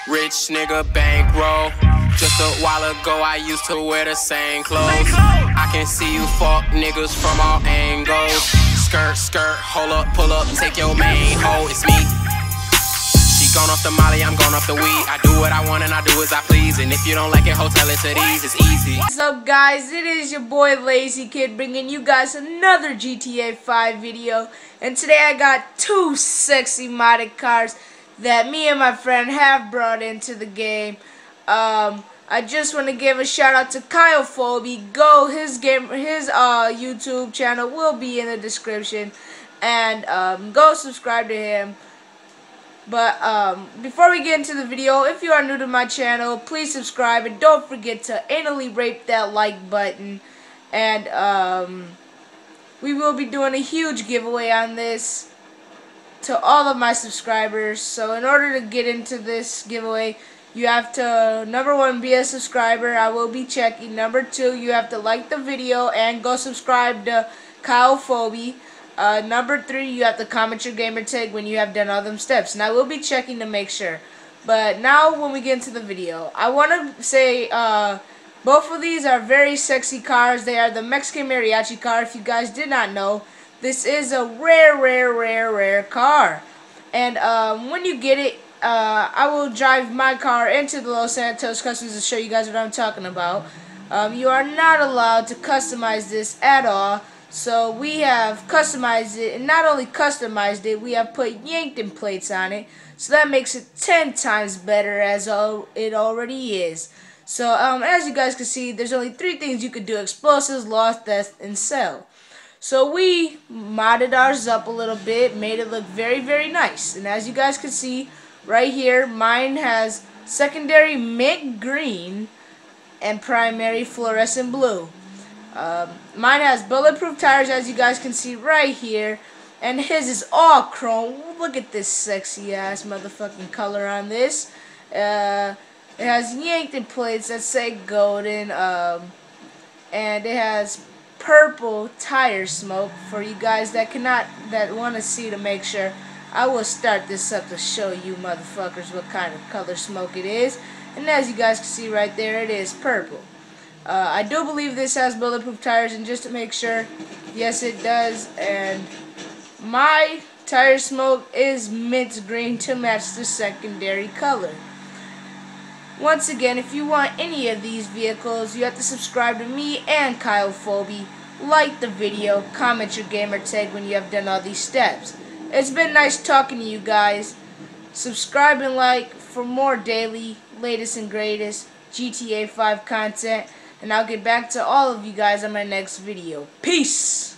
Rich nigga bankroll. Just a while ago I used to wear the same clothes. I can see you fuck niggas from all angles. Skirt, skirt, hold up, pull up, take your main hoe. It's me. She gone off the molly, I'm gone off the weed. I do what I want and I do as I please. And if you don't like it, hotel it to these, it's easy. What's up, guys? It is your boy Lazy Kid bringing you guys another GTA 5 video. And today I got two sexy modded cars that me and my friend have brought into the game. I just want to give a shout out to Kyle Phoebe. Go, his YouTube channel will be in the description, and go subscribe to him. But before we get into the video, if you are new to my channel, please subscribe and don't forget to anally rape that like button. And we will be doing a huge giveaway on this to all of my subscribers. So in order to get into this giveaway, you have to, number one, be a subscriber. I will be checking. Number two, you have to like the video and go subscribe to Kyle Phoebe. Number three, you have to comment your gamer tag when you have done all them steps. And I will be checking to make sure. But now when we get into the video, I want to say both of these are very sexy cars. They are the Mexican Mariachi car. If you guys did not know, this is a rare car. And when you get it, I will drive my car into the Los Santos Customs to show you guys what I'm talking about. You are not allowed to customize this at all. So we have customized it, and not only customized it, we have put Yankton plates on it. So that makes it 10 times better as it already is. So as you guys can see, there's only 3 things you could do: explosives, lost, death, and sell. So we modded ours up a little bit, made it look very nice. And as you guys can see right here, mine has secondary mint green and primary fluorescent blue. Mine has bulletproof tires, as you guys can see right here, and his is all chrome. Look at this sexy ass motherfucking color on this. It has Yankton plates that say golden, and it has purple tire smoke for you guys that want to see to make sure. I will start this up to show you motherfuckers what kind of color smoke it is. And as you guys can see right there, it is purple. I do believe this has bulletproof tires, and just to make sure, yes it does. And my tire smoke is mint green to match the secondary color. Once again, if you want any of these vehicles, you have to subscribe to me and Kyle Phoebe, like the video, comment your gamer tag when you have done all these steps. It's been nice talking to you guys. Subscribe and like for more daily, latest and greatest GTA 5 content. And I'll get back to all of you guys on my next video. Peace!